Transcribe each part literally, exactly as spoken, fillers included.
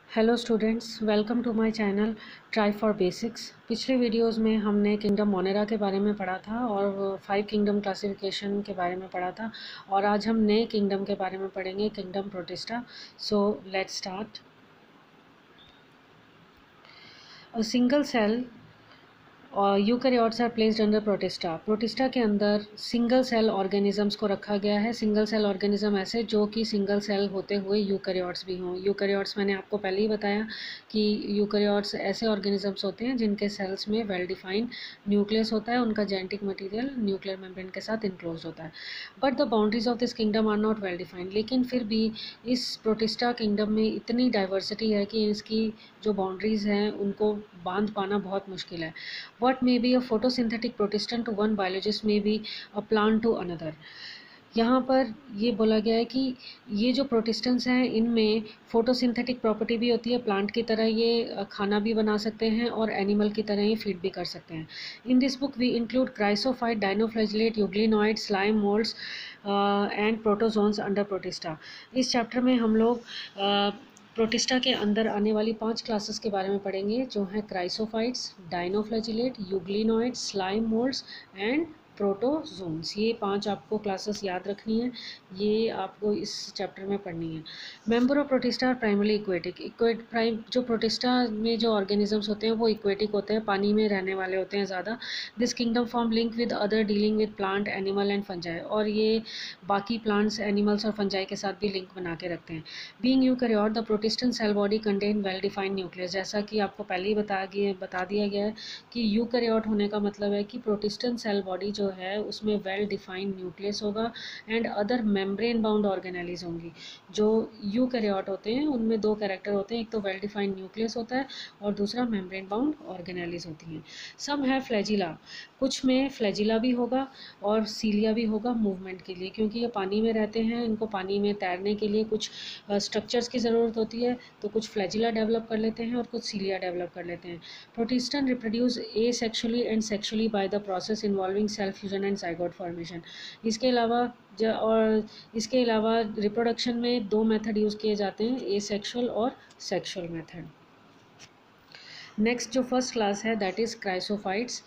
Hello students, welcome to my channel try for basics. पिछले videos में हमने kingdom Monera के बारे में पढ़ा था और फाइव किंगडम क्लासिफिकेशन के बारे में पढ़ा था और आज हम नए किंगडम के बारे में पढ़ेंगे, kingdom protista. So let's start. A single cell और eukaryotes are placed under protista. Protista के अंदर सिंगल सेल ऑर्गेनिजम्स को रखा गया है। सिंगल सेल ऑर्गेनिज्म ऐसे जो कि सिंगल सेल होते हुए यूकैरियोट्स भी हों। यूकैरियोट्स मैंने आपको पहले ही बताया कि यूकैरियोट्स ऐसे ऑर्गेनिजम्स होते हैं जिनके सेल्स में वेल डिफाइंड न्यूक्लियस होता है, उनका जेनेटिक मटेरियल न्यूक्लियर मेम्ब्रेन के साथ इनक्लोज होता है। But the boundaries of this kingdom are not well defined. लेकिन फिर भी इस प्रोटिस्टा किंगडम में इतनी डाइवर्सिटी है कि इसकी जो बाउंड्रीज हैं उनको बांध पाना बहुत मुश्किल है। What may be a photosynthetic protestant to one biologist may be a plant to another। यहाँ पर ये बोला गया है कि ये जो प्रोटिस्टेंट्स हैं इनमें फोटोसिंथेटिक प्रॉपर्टी भी होती है। प्लांट की तरह ये खाना भी बना सकते हैं और एनिमल की तरह ही फीड भी कर सकते हैं। In this book we include chrysophyte, dinoflagellate, euglenoid, slime moulds and protozoans under protista. इस चैप्टर में हम लोग uh, प्रोटिस्टा के अंदर आने वाली पांच क्लासेस के बारे में पढ़ेंगे, जो हैं chrysophytes, dinoflagellate, euglenoid, slime moulds and protozoans. ये पांच आपको क्लासेस याद रखनी है, ये आपको इस चैप्टर में पढ़नी है। Member of protista are primary aquatic. इक्वेट प्राइम जो प्रोटिस्टा में जो ऑर्गेनिजम्स होते हैं वो इक्वेटिक होते हैं, पानी में रहने वाले होते हैं ज़्यादा। This kingdom form link with other dealing with plant, animal and fungi. और ये बाकी प्लांट्स, एनिमल्स और फंजाई के साथ भी लिंक बना के रखते हैं। Being eukaryote the protistan cell body contain well defined nucleus. जैसा कि आपको पहले ही बता गया बता दिया गया है कि यूकैरियोट होने का मतलब है कि प्रोटिस्टेंट सेल बॉडी जो है उसमें वेल डिफाइंड न्यूक्लियस होगा and other membrane bound organelles होंगी। जो यूकैरियोट होते हैं उनमें दो कैरेक्टर होते हैं, एक तो वेल डिफाइंड न्यूक्लियस होता है और दूसरा मेम्ब्रेन बाउंड ऑर्गेनेलिज होती हैं। सम है फ्लैजिला, कुछ में फ्लैजिला भी होगा और सीलिया भी होगा मूवमेंट के लिए, क्योंकि ये पानी में रहते हैं, इनको पानी में तैरने के लिए कुछ स्ट्रक्चर्स की ज़रूरत होती है, तो कुछ फ्लैजिला डेवलप कर लेते हैं और कुछ सीलिया डेवलप कर लेते हैं। Protistan reproduce asexually and sexually by the process involving cell fusion and zygote formation. इसके अलावा और इसके अलावा रिप्रोडक्शन में दो मेथड यूज़ किए जाते हैं, ए सेक्शुअल और सेक्शुअल मेथड। नेक्स्ट जो फर्स्ट क्लास है that is chrysophytes.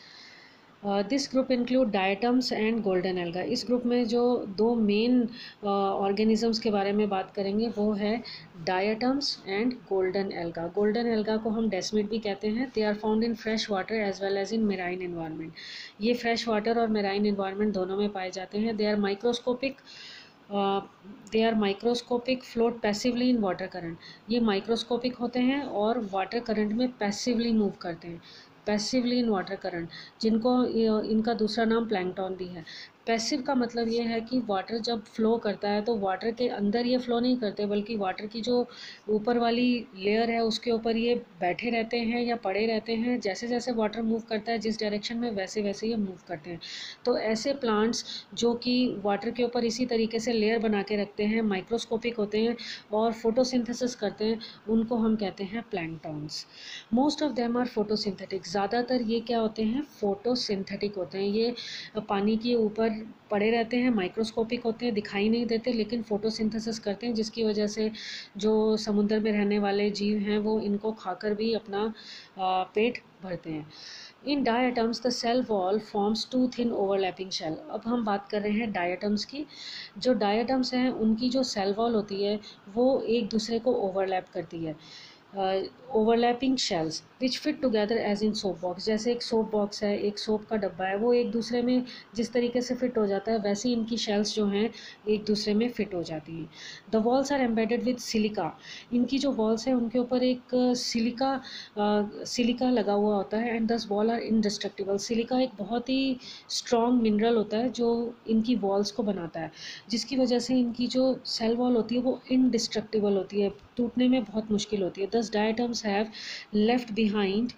This group include diatoms and golden alga. इस ग्रुप में जो दो मेन ऑर्गेनिजम्स के बारे में बात करेंगे वो है diatoms and golden alga. Golden alga को हम डेस्मिड भी कहते हैं। They are found in fresh water as well as in marine environment. ये फ्रेश वाटर और मेराइन इन्वायरमेंट दोनों में पाए जाते हैं। They are microscopic they are microscopic float passively in water current. ये माइक्रोस्कोपिक होते हैं और वाटर करंट में पैसिवली मूव करते हैं, पैसिवली इन वाटर करंट, जिनको इनका दूसरा नाम प्लैंकटन भी है। पैसिव का मतलब ये है कि वाटर जब फ्लो करता है तो वाटर के अंदर ये फ्लो नहीं करते, बल्कि वाटर की जो ऊपर वाली लेयर है उसके ऊपर ये बैठे रहते हैं या पड़े रहते हैं। जैसे जैसे वाटर मूव करता है जिस डायरेक्शन में, वैसे वैसे ये मूव करते हैं। तो ऐसे प्लांट्स जो कि वाटर के ऊपर इसी तरीके से लेयर बना के रखते हैं, माइक्रोस्कोपिक होते हैं और फोटोसिंथेसिस करते हैं, उनको हम कहते हैं planktons. Most of them are photosynthetic. ज़्यादातर ये क्या होते हैं, फोटोसिंथेटिक होते हैं। ये पानी के ऊपर पड़े रहते हैं, माइक्रोस्कोपिक होते हैं, दिखाई नहीं देते, लेकिन फोटोसिंथेसिस करते हैं, जिसकी वजह से जो समुद्र में रहने वाले जीव हैं वो इनको खाकर भी अपना पेट भरते हैं। In diatoms the cell wall forms two thin overlapping shell. अब हम बात कर रहे हैं डायटम्स की। जो डायटम्स हैं उनकी जो सेल वॉल होती है वो एक दूसरे को ओवरलैप करती है, overlapping shells which fit together as in soap box. जैसे एक सोप बॉक्स है, एक सोप का डब्बा है, वो एक दूसरे में जिस तरीके से फिट हो जाता है वैसे ही इनकी शेल्स जो हैं एक दूसरे में फिट हो जाती हैं। The walls are embedded with silica. इनकी जो वॉल्स हैं उनके ऊपर एक सिलिका सिलिका लगा हुआ होता है एंड दस वॉल आर इनडिस्ट्रक्टिबल। सिलिका एक बहुत ही स्ट्रॉन्ग मिनरल होता है जो इनकी वॉल्स को बनाता है, जिसकी वजह से इनकी जो सेल वॉल होती है वो इनडिस्ट्रक्टिबल होती है, टूटने में बहुत मुश्किल होती है। This diatoms have left behind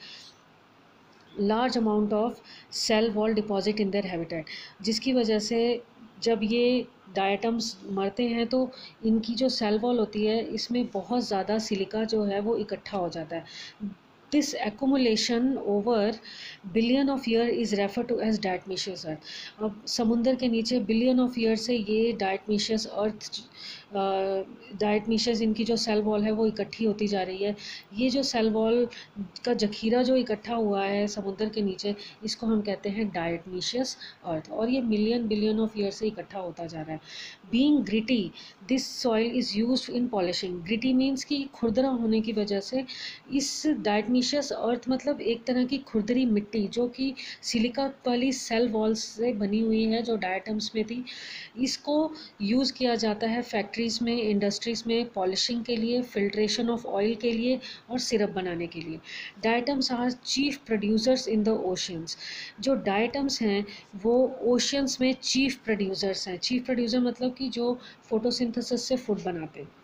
large amount of cell wall deposit in their habitat, जिसकी वजह से जब ये डायटम्स मरते हैं तो इनकी जो सेल वॉल होती है इसमें बहुत ज़्यादा सिलिका जो है वो इकट्ठा हो जाता है। This accumulation over billion of year is referred to as diatomaceous earth। अब समुंदर के नीचे बिलियन ऑफ ईयर से ये diatomaceous earth डायटमीशियस इनकी जो सेल वॉल है वो इकट्ठी होती जा रही है। ये जो सेल वॉल का जखीरा जो इकट्ठा हुआ है समुद्र के नीचे, इसको हम कहते हैं डायटमीशियस अर्थ, और ये मिलियन बिलियन ऑफ ईयर से इकट्ठा होता जा रहा है। Being gritty, this soil is used in polishing. Gritty means कि खुरदरा होने की वजह से इस डायटमीशियस अर्थ मतलब एक तरह की खुरदरी मिट्टी जो कि सिलिका वाली सेल वॉल्स से बनी हुई है जो डायटम्स में थी, इसको यूज़ किया जाता है फैक्ट्रीज़ में, इंडस्ट्रीज़ में पॉलिशिंग के लिए, फिल्ट्रेशन ऑफ ऑयल के लिए और सिरप बनाने के लिए। Diatoms are chief producers in the oceans. जो डायटम्स हैं वो ओशंस में चीफ प्रोड्यूसर्स हैं। चीफ प्रोड्यूसर मतलब कि जो फोटोसिंथेसिस से फूड बनाते हैं।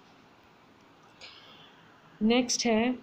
नेक्स्ट है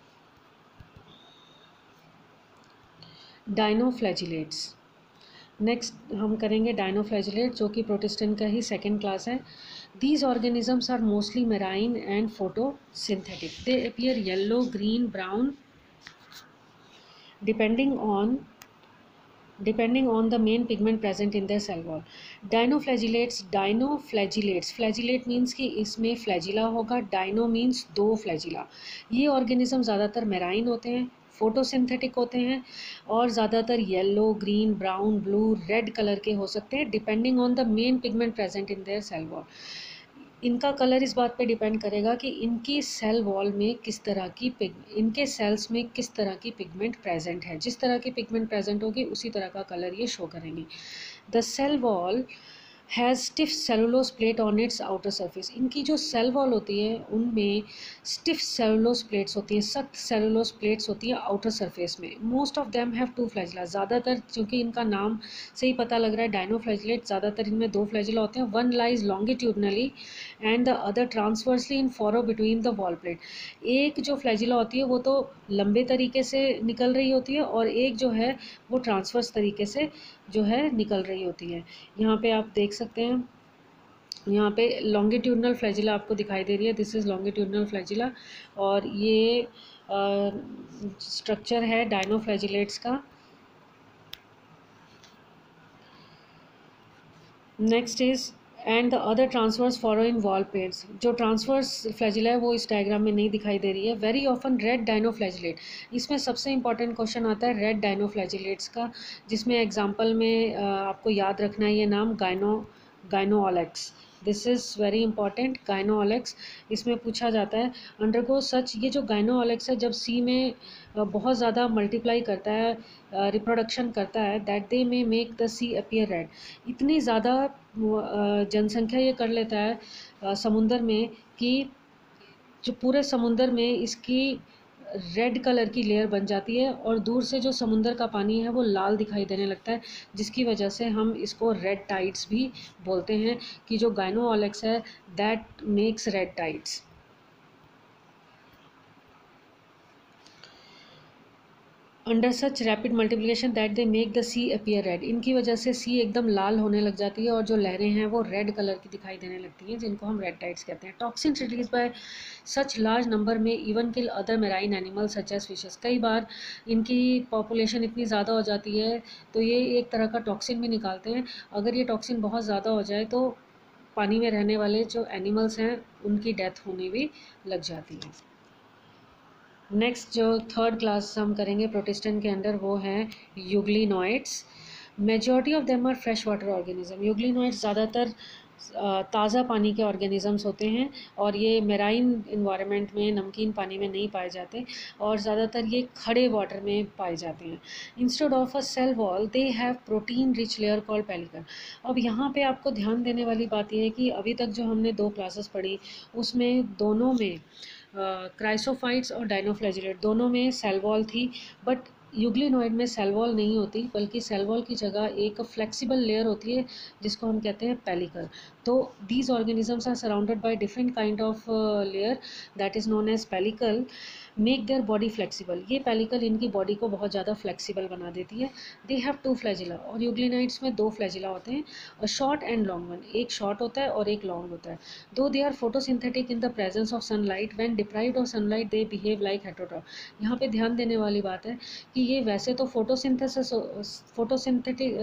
डायनोफ्लैजिलेट्स। नेक्स्ट हम करेंगे डायनोफ्लैजिलेट, जो कि प्रोटिस्टन का ही सेकेंड क्लास है। These organisms are mostly marine and photosynthetic. They appear yellow, green, brown depending on depending on the main pigment present in their cell wall. Dinoflagellates, dinoflagellates, flagellate means कि इसमें flagella होगा, dino means दो flagella। ये organism ज़्यादातर marine होते हैं, photosynthetic होते हैं और ज़्यादातर yellow, green, brown, blue, red colour के हो सकते हैं depending on the main pigment present in their cell wall. इनका कलर इस बात पे डिपेंड करेगा कि इनकी सेल वॉल में किस तरह की पिग इनके सेल्स में किस तरह की पिगमेंट प्रेजेंट है। जिस तरह की पिगमेंट प्रेजेंट होगी उसी तरह का कलर ये शो करेंगे। The cell wall has stiff cellulose plate on its outer surface. इनकी जो सेल वॉल होती है उनमें स्टिफ सेलुलोज प्लेट्स होती हैं, सख्त सेलुलोज प्लेट्स होती हैं आउटर सरफेस में। Most of them have two flagella. ज़्यादातर, क्योंकि इनका नाम से ही पता लग रहा है डायनोफ्लैजिलेट, ज़्यादातर इनमें दो फ्लैजिला होते हैं। One lies longitudinally and the other transversely in furrow between the wall plate. एक जो फ्लैजिला होती है वो तो लंबे तरीके से निकल रही होती है और एक जो है वो ट्रांसवर्स तरीके से जो है निकल रही होती है। यहाँ पे आप देख सकते हैं, यहाँ पे लॉन्गिट्यूडनल फ्लैजिला आपको दिखाई दे रही है। दिस इज़ लॉन्गिट्यूडनल फ्लैजिला और ये स्ट्रक्चर है डायनोफ्लैजिलेट्स का। Next is and the other transverse furrow in wall plates. जो ट्रांसवर्स फ्लैजिला है वो इस डायग्राम में नहीं दिखाई दे रही है। Very often red dinoflagellate. इसमें सबसे इंपॉर्टेंट क्वेश्चन आता है रेड डायनोफ्लैजिलेट्स का, जिसमें एग्जांपल में आपको याद रखना है ये नाम गाइनो Gonyaulax. This is very important, Gonyaulax. इसमें पूछा जाता है अंडरगो सच, ये जो गाइनोओलेक्स है जब सी में बहुत ज़्यादा मल्टीप्लाई करता है, रिप्रोडक्शन करता है, दैट दे में make the sea appear red. इतनी ज़्यादा जनसंख्या ये कर लेता है समुंदर में कि जो पूरे समुंदर में इसकी रेड कलर की लेयर बन जाती है और दूर से जो समुंदर का पानी है वो लाल दिखाई देने लगता है, जिसकी वजह से हम इसको रेड टाइड्स भी बोलते हैं कि जो गाइनोओलेक्स है that makes red tides. Under such rapid multiplication that they make the sea appear red. इनकी वजह से सी एकदम लाल होने लग जाती है और जो लहरें हैं वो रेड कलर की दिखाई देने लगती हैं, जिनको हम रेड टाइड्स कहते हैं। Toxin release by such large number में even kill other marine animal such as fishes. कई बार इनकी पॉपुलेशन इतनी ज़्यादा हो जाती है तो ये एक तरह का टॉक्सिन भी निकालते हैं। अगर ये टॉक्सिन बहुत ज़्यादा हो जाए तो पानी में रहने वाले जो एनिमल्स हैं उनकी डेथ होने भी लग जाती है। नेक्स्ट जो थर्ड क्लास हम करेंगे प्रोटिस्टन के अंडर वो हैं euglenoids. Majority of them are fresh water organism. Euglenoids ज़्यादातर ताज़ा पानी के ऑर्गेनिजम्स होते हैं और ये मेराइन इन्वायरमेंट में, नमकीन पानी में नहीं पाए जाते और ज़्यादातर ये खड़े वाटर में पाए जाते हैं। Instead of a cell wall they have protein rich layer called pellicle. अब यहाँ पे आपको ध्यान देने वाली बात यह है कि अभी तक जो हमने दो क्लासेस पढ़ी उसमें दोनों में क्राइसोफाइट्स और डायनोफ्लैजिलेट दोनों में सेल वॉल थी, बट यूग्लिनॉइड में सेल वॉल नहीं होती, बल्कि सेल वॉल की जगह एक फ्लेक्सिबल लेयर होती है जिसको हम कहते हैं पेलिकल। तो these organisms are surrounded by different kind of layer that is known as pellicle make their body flexible. ये पेलिकल इनकी बॉडी को बहुत ज़्यादा फ्लेक्सिबल बना देती है। दे हैव टू फ्लैजिला और यूग्लिनाइड्स में दो फ्लैजिला होते हैं, और शॉर्ट एंड लॉन्ग वन। एक शॉर्ट होता है और एक लॉन्ग होता है। Though they are photosynthetic in the presence of sunlight, when deprived of sunlight they behave like heterotroph. यहाँ पे ध्यान देने वाली बात है कि ये वैसे तो फोटोसिंथेसिस फोटोसिंथेटिक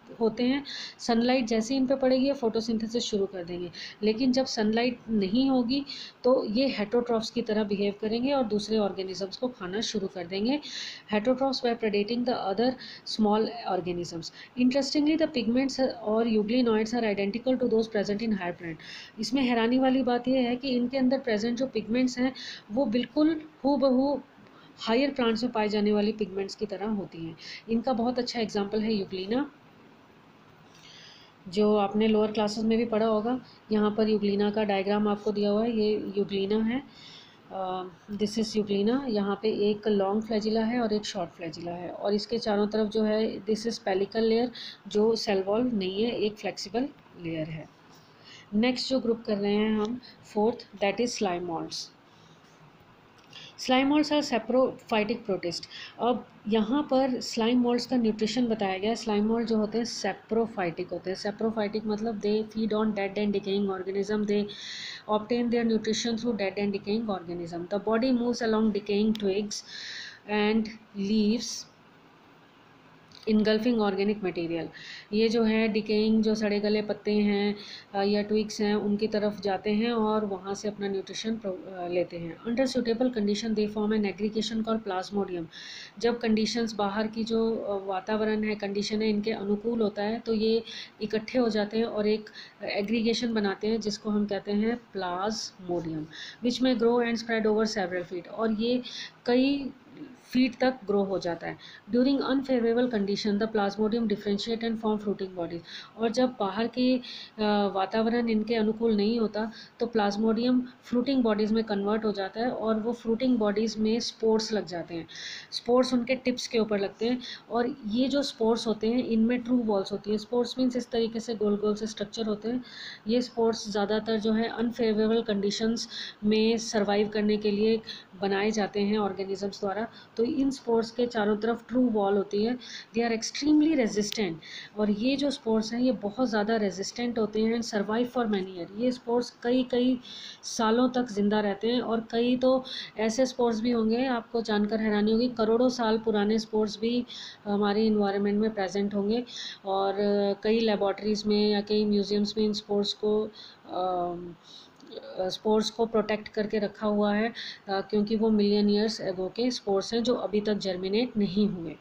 होते हैं, सनलाइट जैसे इन पे पड़ेगी ये फोटोसिंथेसिस शुरू कर देंगे, लेकिन जब सनलाइट नहीं होगी तो ये हेटरोट्रॉफ्स की तरह बिहेव करेंगे और दूसरे ऑर्गेनिजम्स को खाना शुरू कर देंगे. Heterotrophs by predating the other small organisms. Interestingly the pigments और euglenoids are identical to those present in higher plant. इसमें हैरानी वाली बात यह है कि इनके अंदर प्रेजेंट जो पिगमेंट्स हैं वो बिल्कुल हूबहू हायर प्लांट्स में पाई जाने वाली पिगमेंट्स की तरह होती हैं. इनका बहुत अच्छा एग्जाम्पल है यूग्लिना, जो आपने लोअर क्लासेस में भी पढ़ा होगा. यहाँ पर यूग्लिना का डायग्राम आपको दिया हुआ है, ये यूग्लिना है, दिस इज़ यूग्लिना. यहाँ पे एक लॉन्ग फ्लैजिला है और एक शॉर्ट फ्लैजिला है, और इसके चारों तरफ जो है दिस इज़ पेलिकल लेयर, जो सेल वॉल नहीं है, एक फ्लेक्सिबल लेयर है. नेक्स्ट जो ग्रुप कर रहे हैं हम, fourth, that is slime moulds. Slime moulds are saprophytic protist. अब यहाँ पर स्लाइम मोल्ड्स का न्यूट्रिशन बताया गया है. स्लाइम मोल्ड जो होते हैं सेप्रोफाइटिक होते हैं. सेप्रोफाइटिक मतलब they feed on dead and decaying organism, they obtain their nutrition through dead and decaying organism. The body moves along decaying twigs and leaves engulfing organic material. ये जो है decaying जो सड़े गले पत्ते हैं या ट्विग्स हैं उनकी तरफ जाते हैं और वहाँ से अपना न्यूट्रिशन लेते हैं. Under suitable condition they form an aggregation call plasmodium. जब कंडीशंस बाहर की जो वातावरण है, कंडीशन है, इनके अनुकूल होता है तो ये इकट्ठे हो जाते हैं और एक एग्रीगेशन बनाते हैं जिसको हम कहते हैं प्लाज्मोडियम, विच में grow and spread over several feet. और ये कई फीट तक ग्रो हो जाता है. During unfavourable condition the plasmodium differentiate and form fruiting bodies. और जब बाहर के वातावरण इनके अनुकूल नहीं होता तो प्लाज्मोडियम फ्रूटिंग बॉडीज़ में कन्वर्ट हो जाता है और वो फ्रूटिंग बॉडीज़ में स्पोर्स लग जाते हैं. स्पोर्स उनके टिप्स के ऊपर लगते हैं और ये जो स्पोर्स होते हैं इनमें ट्रू बॉल्स होती हैं. स्पोर्स मीन्स इस तरीके से गोल गोल से स्ट्रक्चर होते हैं. ये स्पोर्स ज़्यादातर जो है अनफेवरेबल कंडीशंस में सर्वाइव करने के लिए बनाए जाते हैं ऑर्गेनिजम्स द्वारा. तो इन स्पोर्स के चारों तरफ ट्रू वॉल होती है. They are extremely resistant. और ये जो स्पोर्स हैं ये बहुत ज़्यादा रेजिस्टेंट होते हैं and survive for many year. ये स्पोर्स कई कई सालों तक ज़िंदा रहते हैं और कई तो ऐसे स्पोर्स भी होंगे, आपको जानकर हैरानी होगी, करोड़ों साल पुराने स्पोर्स भी हमारे इन्वायरमेंट में प्रेजेंट होंगे. और कई लेबॉर्ट्रीज़ में या कई म्यूज़ियम्स में इन स्पोर्स को स्पोर्स को प्रोटेक्ट करके रखा हुआ है क्योंकि वो मिलियन ईयर्स एगो के स्पोर्स हैं जो अभी तक जर्मिनेट नहीं हुए.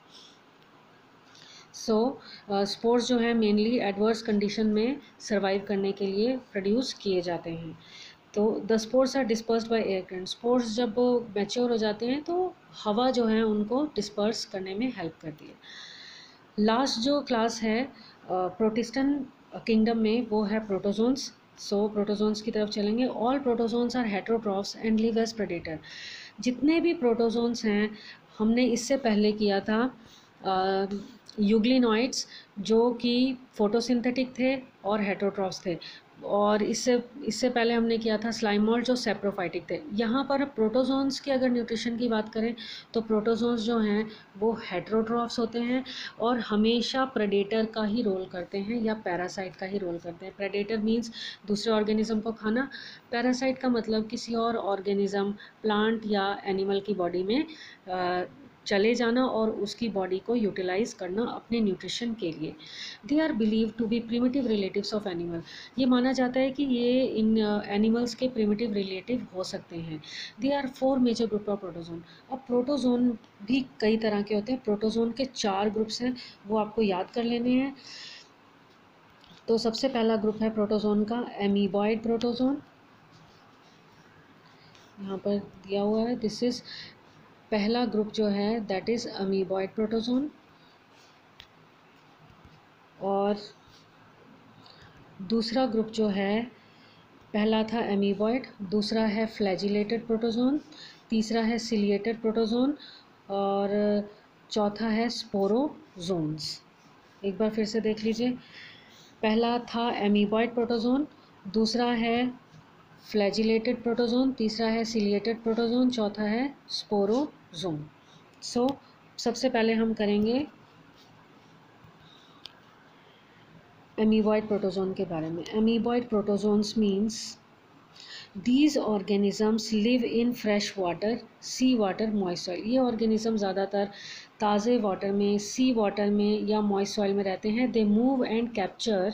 सो स्पोर्स जो है मेनली एडवर्स कंडीशन में सर्वाइव करने के लिए प्रोड्यूस किए जाते हैं. तो the spores are dispersed by air current. Spores जब मैच्योर हो जाते हैं तो हवा जो है उनको डिस्पर्स करने में हेल्प करती है. लास्ट जो क्लास है प्रोटिस्टन किंगडम में वो है प्रोटोजोन्स. सो so, प्रोटोजोन्स की तरफ चलेंगे. All protozoans are heterotrophs and live as predator. जितने भी प्रोटोजोन्स हैं हमने इससे पहले किया था यूग्लिनॉइड्स जो कि फोटोसिंथेटिक थे और हेटरोट्रॉफ्स थे, और इससे इससे पहले हमने किया था स्लाइम मोल्ड जो सेप्रोफाइटिक थे. यहाँ पर प्रोटोजोन्स की अगर न्यूट्रिशन की बात करें तो प्रोटोजोन्स जो हैं वो हेटरोट्रॉफ्स होते हैं और हमेशा प्रेडेटर का ही रोल करते हैं या पैरासाइट का ही रोल करते हैं. प्रेडेटर मीन्स दूसरे ऑर्गेनिज्म को खाना, पैरासाइट का मतलब किसी और ऑर्गेनिज्म, प्लांट या एनिमल की बॉडी में आ, चले जाना और उसकी बॉडी को यूटिलाइज करना अपने न्यूट्रिशन के लिए. They are believe to be primitive relatives of animal. ये माना जाता है कि ये इन एनिमल्स के प्रिमिटिव रिलेटिव हो सकते हैं. They are four major group of protozoan. अब प्रोटोजोन भी कई तरह के होते हैं. प्रोटोजोन के चार ग्रुप्स हैं, वो आपको याद कर लेने हैं. तो सबसे पहला ग्रुप है प्रोटोजोन का एमीबॉइड प्रोटोजोन, यहाँ पर दिया हुआ है. दिस इज पहला ग्रुप जो है दैट इज़ अमीबॉइड प्रोटोजोन. और दूसरा ग्रुप जो है, पहला था अमीबॉइड, दूसरा है फ्लैजिलेटेड प्रोटोजोन, तीसरा है सिलिएटेड प्रोटोजोन और चौथा है स्पोरोजोन्स. एक बार फिर से देख लीजिए. पहला था अमीबॉइड प्रोटोजोन, दूसरा है फ्लैजिलेटेड प्रोटोजोन, तीसरा है सिलिएटेड प्रोटोजोन, चौथा है स्पोरोजोन. सो so, सबसे पहले हम करेंगे अमीबॉइड प्रोटोजोन के बारे में. Amoeboid protozoans means these organisms live in fresh water, sea water, moist soil. ये ऑर्गेनिज्म ज़्यादातर ताज़े वाटर में, सी वाटर में या मॉइस्ट सॉइल में रहते हैं। They move and capture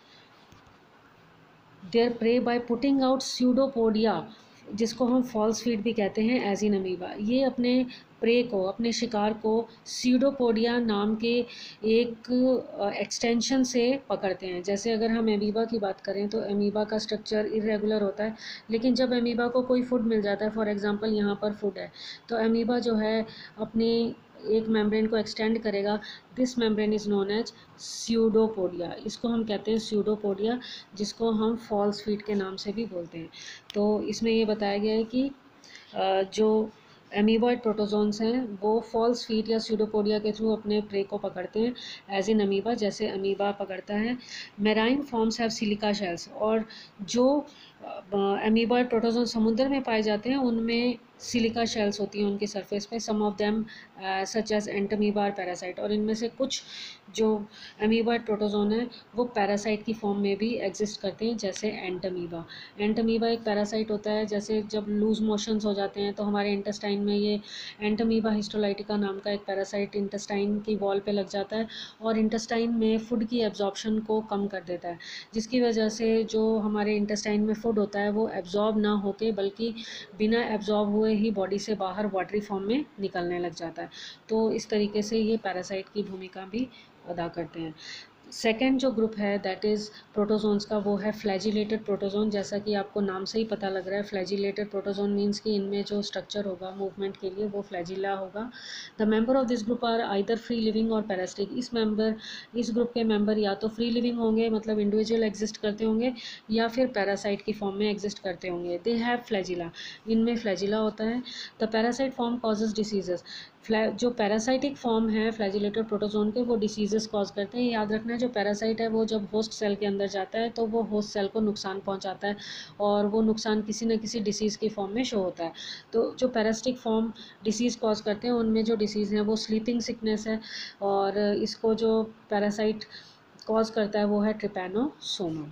their prey by putting out pseudopodia, जिसको हम फॉल्स फीड भी कहते हैं, एज इन अमीबा। ये अपने प्रे को, अपने शिकार को स्यूडोपोडिया नाम के एक एक्सटेंशन से पकड़ते हैं। जैसे अगर हम अमीबा की बात करें तो अमीबा का स्ट्रक्चर इरेगुलर होता है, लेकिन जब अमीबा को कोई फूड मिल जाता है, फॉर एग्जांपल यहाँ पर फूड है, तो अमीबा जो है अपनी एक मेम्ब्रेन को एक्सटेंड करेगा। This membrane is known as pseudopodia. इसको हम कहते हैं स्यूडोपोडिया, जिसको हम फॉल्स फीड के नाम से भी बोलते हैं। तो इसमें ये बताया गया है कि जो अमीबॉइड प्रोटोजोन्स हैं वो फॉल्स फीड या स्यूडोपोडिया के थ्रू अपने प्रे को पकड़ते हैं, एज इन अमीबा, जैसे अमीबा पकड़ता है। Marine forms have silica shells, और जो अमीबॉइड प्रोटोजोन समुद्र में पाए जाते हैं उनमें सिलिका शेल्स होती हैं उनकी सरफेस पे। Some of them such as Entamoeba और पैरासाइट, और इनमें से कुछ जो अमीबॉइड प्रोटोजोन है वो पैरासाइट की फॉर्म में भी एग्जिस्ट करते हैं, जैसे एंटमीबा। एंटमीबा एक पैरासाइट होता है। जैसे जब लूज मोशंस हो जाते हैं तो हमारे इंटेस्टाइन में ये एंटमीबा हिस्टोलाइटिका नाम का एक पैरासाइट इंटेस्टाइन की वॉल पे लग जाता है और इंटेस्टाइन में फूड की एब्जॉर्प्शन को कम कर देता है, जिसकी वजह से जो हमारे इंटेस्टाइन में फूड होता है वो एब्जॉर्ब ना होके बल्कि बिना एब्जॉर्ब हुए ही बॉडी से बाहर वाटरी फॉर्म में निकलने लग जाता है। तो इस तरीके से ये पैरासाइट की भूमिका भी अदा करते हैं। सेकेंड जो ग्रुप है दैट इज़ प्रोटोजोन्स का, वो है फ्लैजिलेटेड प्रोटोजोन। जैसा कि आपको नाम से ही पता लग रहा है, फ्लैजिलेटेड प्रोटोजोन मीन्स कि इनमें जो स्ट्रक्चर होगा मूवमेंट के लिए वो फ्लैजिला होगा। The member of this group are either free living और पैरासिटिक। इस मेंबर इस ग्रुप के मेंबर या तो फ्री लिविंग होंगे, मतलब इंडिविजुअल एग्जिस्ट करते होंगे, या फिर पैरासाइट की फॉर्म में एग्जिस्ट करते होंगे। दे हैव फ्लैजिला, इनमें फ्लैजिला होता है। The parasite form causes diseases. जो पैरासाइटिक फॉर्म है फ्लैजिलेटेड प्रोटोजोन के, वो डिसीजेस कॉज करते हैं। याद रखना है, जो पैरासाइट है वो जब होस्ट सेल के अंदर जाता है तो वो होस्ट सेल को नुकसान पहुंचाता है, और वो नुकसान किसी न किसी डिसीज़ की फॉर्म में शो होता है। तो जो पैरासिटिक फॉर्म डिसीज़ कॉज करते हैं उनमें जो डिसीज़ हैं वो स्लीपिंग सिकनेस है, और इसको जो पैरासाइट कॉज करता है वो है ट्रिपैनोसोमा।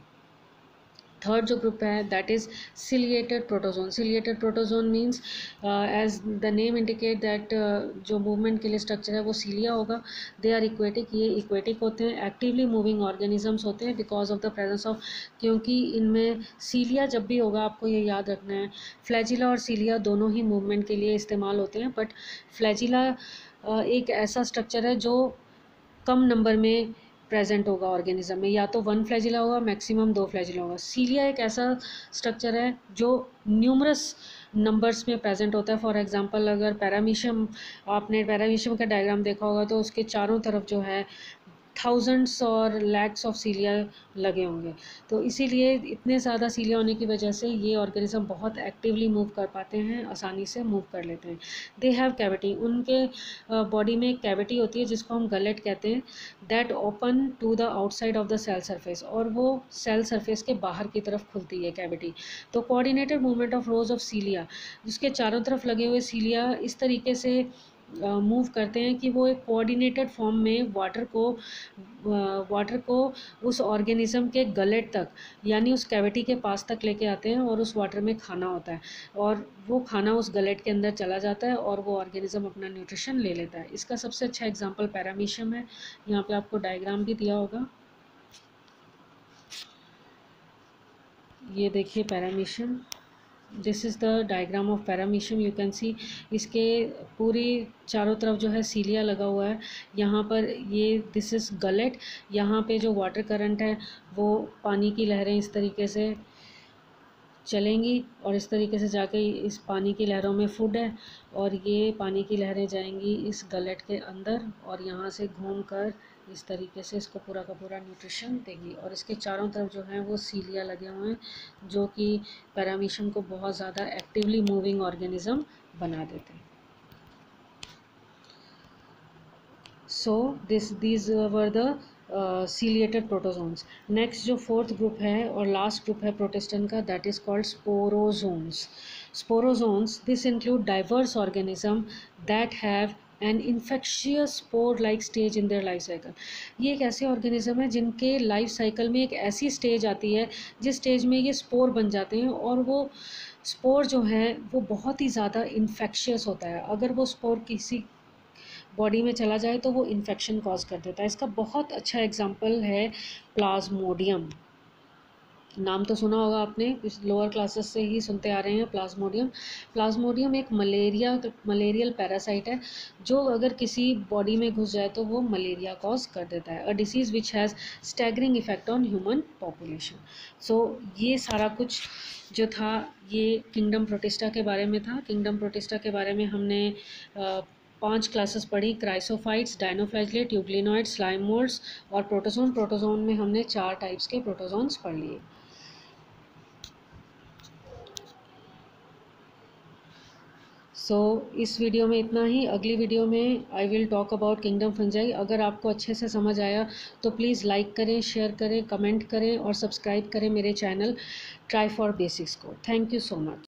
थर्ड जो ग्रुप है that is ciliated protozoan. Ciliated protozoan means as the name indicate that जो मूवमेंट के लिए स्ट्रक्चर है वो सीलिया होगा। दे आर इक्वेटिक, ये इक्वेटिक होते हैं, एक्टिवली मूविंग ऑर्गेनिजम्स होते हैं because of the presence of, क्योंकि इनमें सीलिया जब भी होगा आपको ये याद रखना है, फ्लैजिला और सीलिया दोनों ही मूवमेंट के लिए इस्तेमाल होते हैं, बट फ्लैजिला uh, एक ऐसा स्ट्रक्चर है जो कम नंबर में प्रेजेंट होगा ऑर्गेनिज्म में, या तो वन फ्लैजिला होगा, मैक्सिमम दो फ्लैजिला होगा। सीलिया एक ऐसा स्ट्रक्चर है जो न्यूमरस नंबर्स में प्रेजेंट होता है। फॉर एग्जांपल अगर पैरामीशियम, आपने पैरामीशियम का डायग्राम देखा होगा तो उसके चारों तरफ जो है थाउजेंड्स और लैक्स ऑफ सीलिया लगे होंगे। तो इसीलिए इतने ज़्यादा सीलिया होने की वजह से ये ऑर्गेनिज्म बहुत एक्टिवली मूव कर पाते हैं, आसानी से मूव कर लेते हैं। दे हैव कैविटी, उनके बॉडी में एक कैविटी होती है जिसको हम गलेट कहते हैं, that open to the outside of the cell surface, और वो सेल सरफेस के बाहर की तरफ खुलती है कैविटी। तो coordinated movement of rows of cilia, जिसके चारों तरफ लगे हुए सीलिया इस तरीके से मूव uh, करते हैं कि वो एक कोऑर्डिनेटेड फॉर्म में वाटर को वाटर uh, को उस ऑर्गेनिज्म के गलेट तक, यानी उस कैविटी के पास तक लेके आते हैं, और उस वाटर में खाना होता है और वो खाना उस गलेट के अंदर चला जाता है और वो ऑर्गेनिज्म अपना न्यूट्रिशन ले लेता है। इसका सबसे अच्छा एग्जांपल पैरामीशियम है। यहाँ पे आपको डायग्राम भी दिया होगा, ये देखिए Paramecium, this is the diagram of Paramecium. You can see इसके पूरी चारों तरफ जो है सीलिया लगा हुआ है। यहाँ पर ये दिस इज़ गलेट, यहाँ पे जो वाटर करंट है वो पानी की लहरें इस तरीके से चलेंगी और इस तरीके से जाके इस पानी की लहरों में फूड है, और ये पानी की लहरें जाएंगी इस गलेट के अंदर और यहाँ से घूम कर इस तरीके से इसको पूरा का पूरा न्यूट्रिशन देगी। और इसके चारों तरफ जो है वो सीलिया लगे हुए हैं जो कि पैरामीशियम को बहुत ज़्यादा एक्टिवली मूविंग ऑर्गेनिज्म बना देते हैं। So this these were the ciliated protozoans. Next जो फोर्थ ग्रुप है और लास्ट ग्रुप है प्रोटिस्टन का, that is called sporozoans. Sporozoans this include diverse organism that have an infectious spore like stage in their life cycle. ये एक ऐसे organism है जिनके लाइफ साइकिल में एक ऐसी स्टेज आती है जिस स्टेज में ये स्पोर बन जाते हैं, और वो स्पोर जो है वो बहुत ही ज़्यादा इन्फेक्शियस होता है। अगर वो स्पोर किसी बॉडी में चला जाए तो वो इन्फेक्शन कॉज कर देता है। इसका बहुत अच्छा एग्जाम्पल है प्लाज्मोडियम। नाम तो सुना होगा आपने, इस लोअर क्लासेस से ही सुनते आ रहे हैं प्लाज्मोडियम। प्लाज्मोडियम एक मलेरिया मलेरियल पैरासाइट है जो अगर किसी बॉडी में घुस जाए तो वो मलेरिया कॉज कर देता है। A disease which has staggering effect on human population. So ये सारा कुछ जो था ये किंगडम प्रोटिस्टा के बारे में था। किंगडम प्रोटिस्टा के बारे में हमने आ, पांच क्लासेस पढ़ी, chrysophytes, dinoflagellate, euglenoid, slime moulds और प्रोटोजोन। प्रोटोजोन में हमने चार टाइप्स के प्रोटोजोन्स पढ़ लिए। सो so, इस वीडियो में इतना ही। अगली वीडियो में I will talk about kingdom fungi. अगर आपको अच्छे से समझ आया तो प्लीज़ लाइक करें, शेयर करें, कमेंट करें और सब्सक्राइब करें मेरे चैनल ट्राई फॉर बेसिक्स को। Thank you so much.